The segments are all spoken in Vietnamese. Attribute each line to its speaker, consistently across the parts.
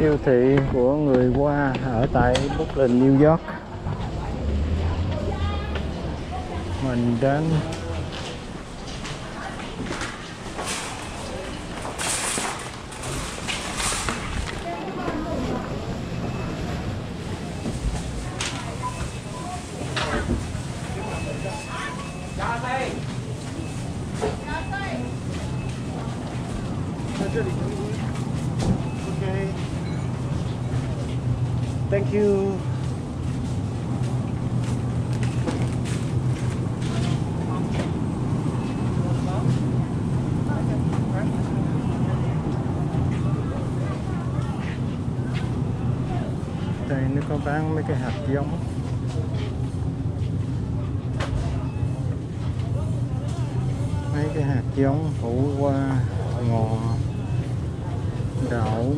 Speaker 1: siêu thị của người Hoa ở tại Brooklyn, New York. Mình đến Thank you. Đây nó có bán mấy cái hạt giống. Mấy cái hạt giống củ qua, ngò, đậu.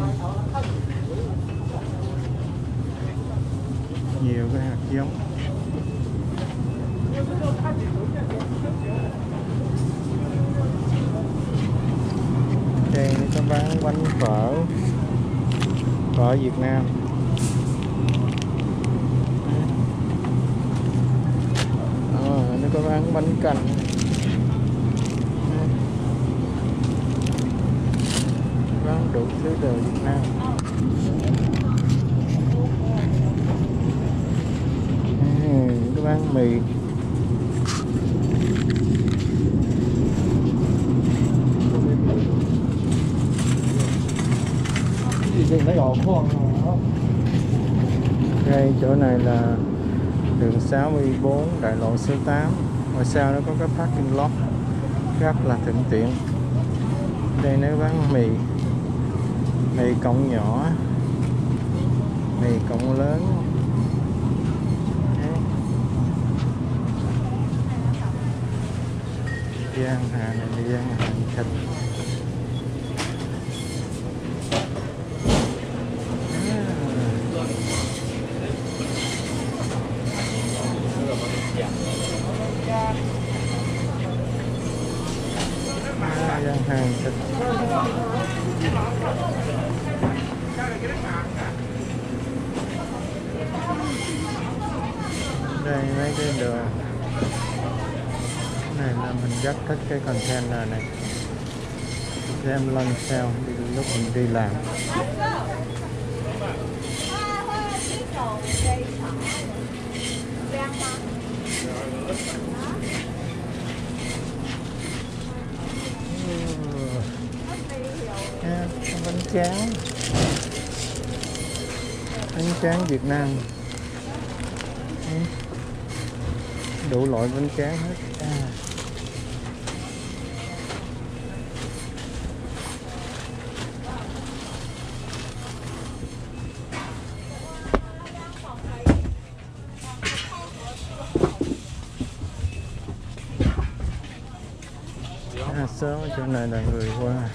Speaker 1: Nhiều cái hạt giống. Đây nó có bán bánh phở Việt Nam. Nó có bán bánh canh. Bán đủ thứ đồ Việt Nam. Nó bán mì. Đây chỗ này là đường 64 đại lộ số 8. Ngoài sau nó có cái parking lot rất là thuận tiện. Đây nó bán mì cọng nhỏ, mì cọng lớn. Gian hàng này là gian hàng thịt. Gian hàng thịt. Đây mấy cái đồ này là mình rất thích cái container này. Đem lên sao lúc mình đi làm. Bánh tráng Việt Nam. Đủ loại bánh tráng hết. Số chỗ này là người Hoa.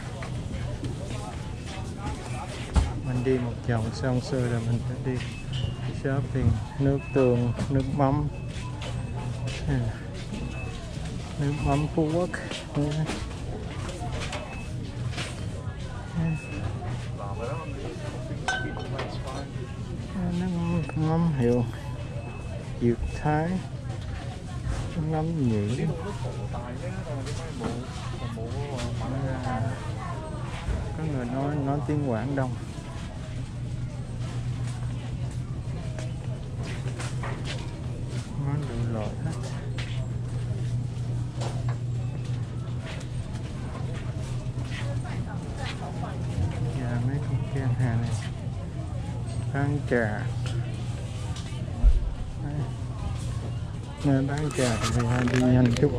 Speaker 1: Mình đi một vòng xong xuôi là mình phải đi shopping. Nước tương, nước mắm, nước mắm Phú Quốc, nước mắm hiệu Việt Thái, nước mắm nhĩ. Có người nói tiếng Quảng Đông. Món đủ loại hết. Và mấy con gian hàng này bán trà. Nơi bán trà thì phải đi nhanh chút.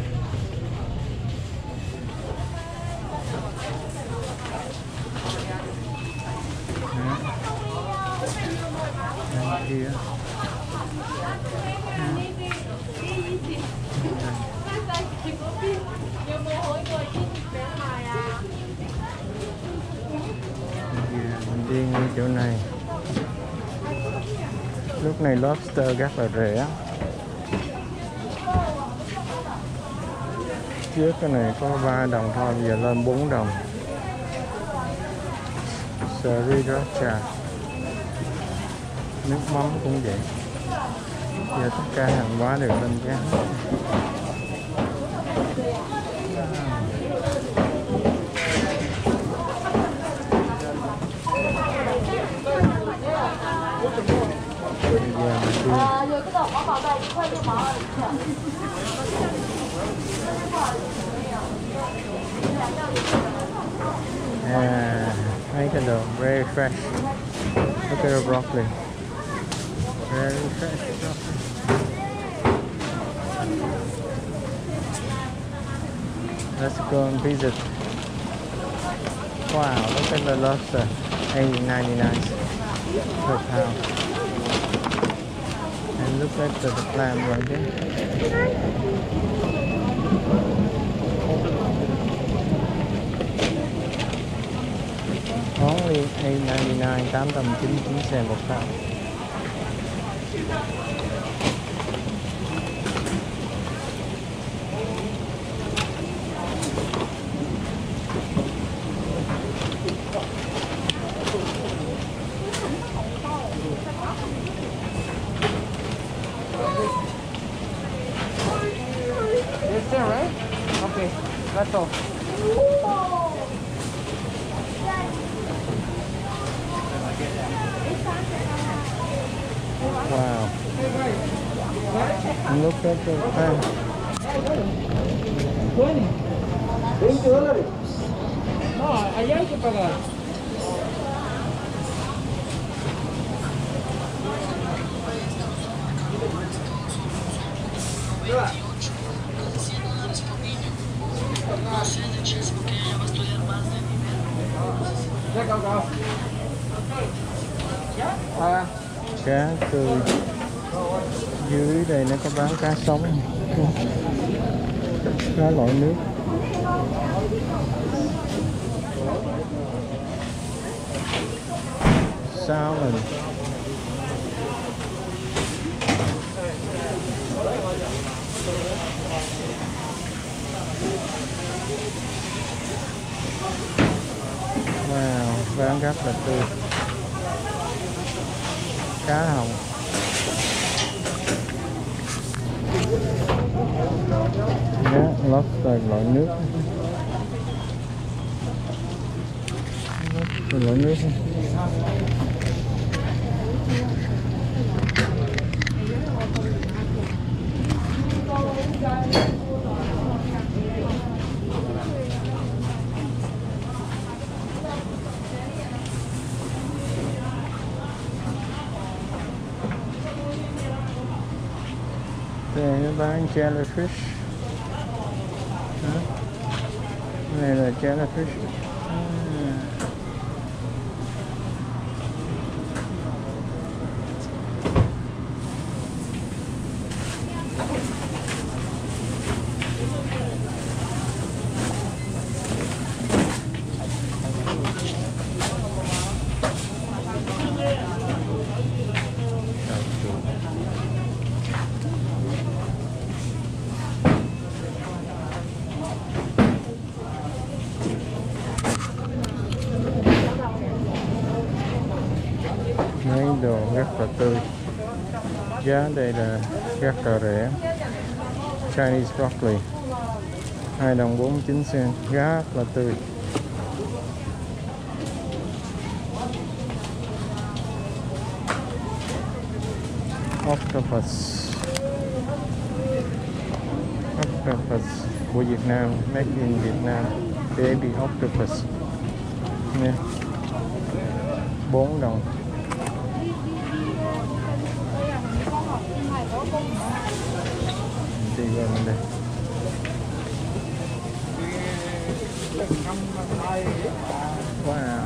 Speaker 1: Kia. Mình đi ngay chỗ này. Lúc này lobster rất là rẻ. Trước cái này có 3 đồng thôi, giờ lên 4 đồng. Sriracha. Nước mắm cũng vậy. Giờ tất cả hàng hóa đều lên giá. Mấy cái đồ very fresh. Look at the broccoli. Very fresh broccoli. Let's go and visit. Wow, look at the lobster. $8.99 per pound. And look at the clam right there. Only $8.99, 899 cents một pound.
Speaker 2: Right? Okay, that's all.
Speaker 1: Wow. Look at the pan.
Speaker 2: No, allá hay que pagar.
Speaker 1: Cá tươi. Dưới đây nó có bán cá sống, cá loại nước. Salmon. Wow, bán rất là tươi. Cá hồng. Lobster loại nước. Lobster loại nước. Đây nó bán jellyfish. Này là jellyfish. Mấy đồ rất là tươi. Giá đây là rất là rẻ. Chinese broccoli $2.49, rất là tươi. Octopus của Việt Nam, made in Việt Nam, baby octopus nha, $4. Đi qua bên đây. Wow.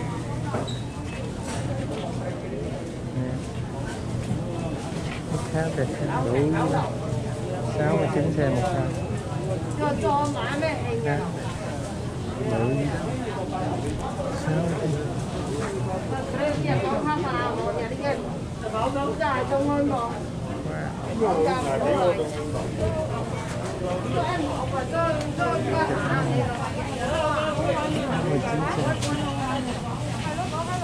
Speaker 1: Khá đẹp, đủ 69 cent một cân. Đủ 19 cent.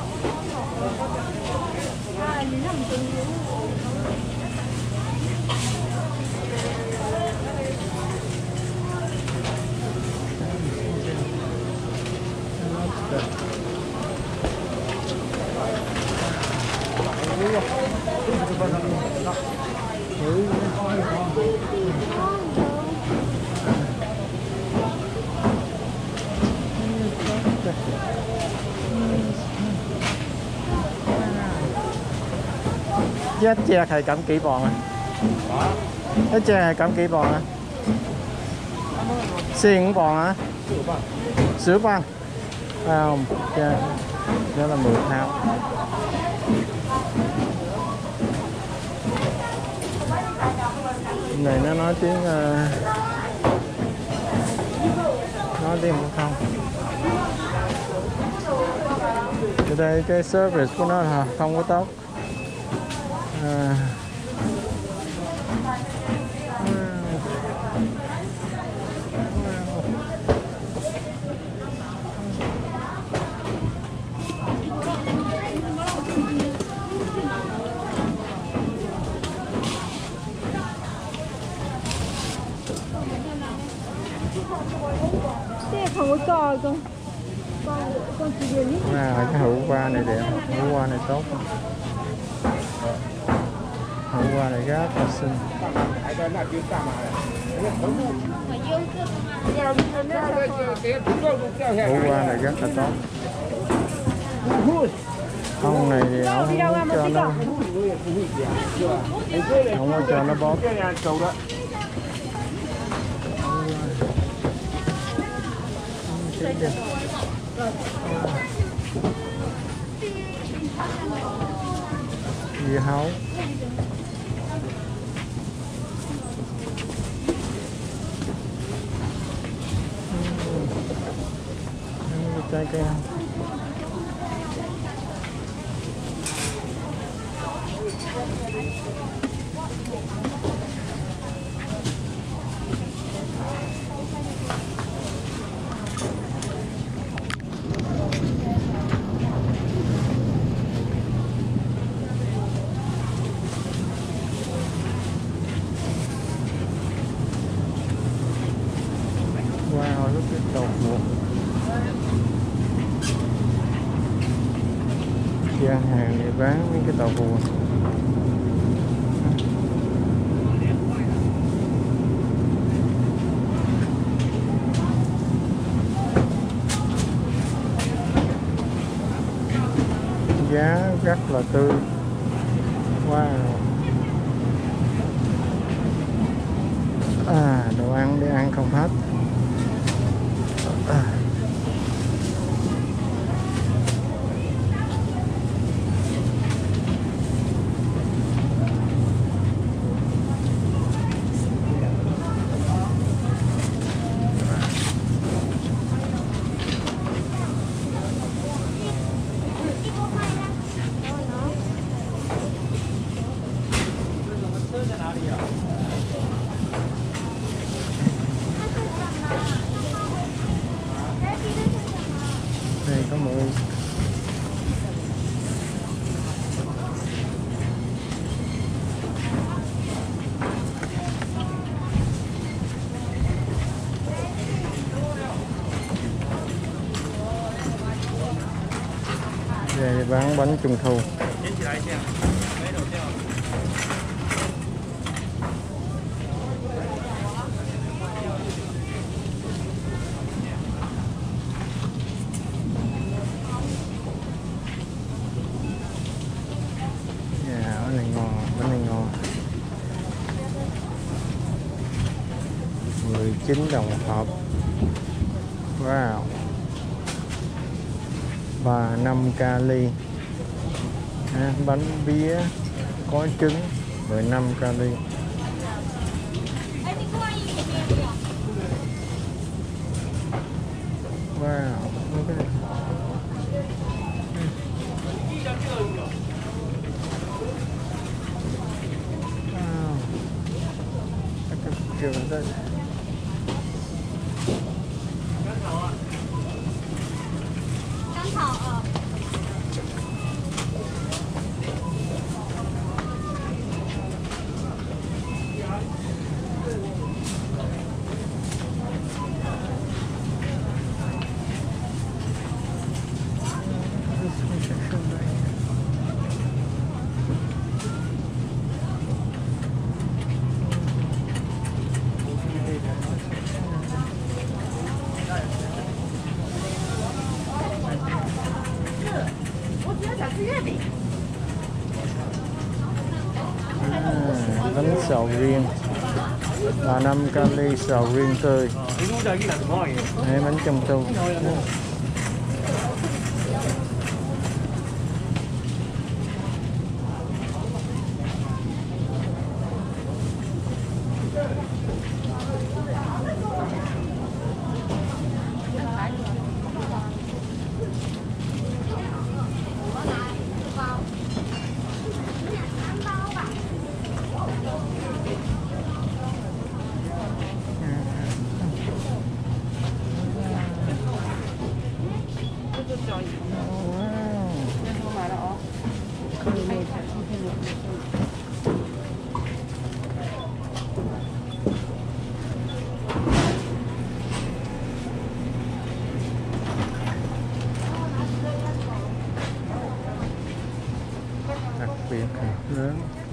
Speaker 1: 一隻係咁幾磅啊？一隻係咁幾磅啊？4-5 磅啊？6 磅. Không, đó là 10 thao. Này nó nói tiếng phổ thông. Ở đây cái service của nó là không có tốt.
Speaker 3: Không có cò con chỉ điều nhất.
Speaker 1: Cái hũ qua này đẹp, hũ qua này tốt. Hũ qua này rất là xinh. Hũ qua này rất là tốt. Ông này thì ông không có cho nó bóp. Dưa hấu. Trái cây. Wow, look at the dog. Gian hàng để bán những cái tàu vù. Giá rất là tươi. Wow. Đồ ăn để ăn không hết. Đây có mười. Đây bán bánh trung thu. Bánh này ngon, bánh này ngon. 19 đồng một hộp. Wow. 35 cali. Bánh bía có trứng 15 cali. Wow. Kiểu đây. sầu riêng, 35 kali sầu riêng tươi. Đây, bánh trung thu. Đặc biệt lớn.